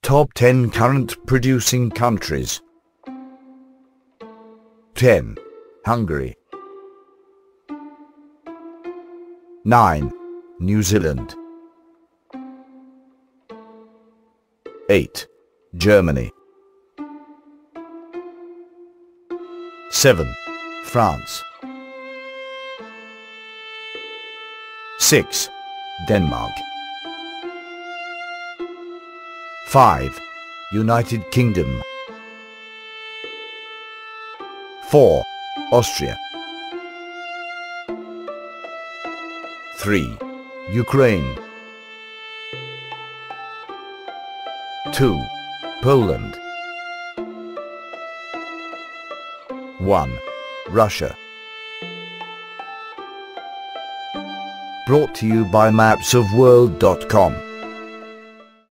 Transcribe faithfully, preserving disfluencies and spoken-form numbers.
Top ten currant producing countries. ten. Hungary. nine. New Zealand. eight. Germany. seven. France. six. Denmark. five. United Kingdom. four. Austria. three. Ukraine. two. Poland. one. Russia. Brought to you by maps of world dot com.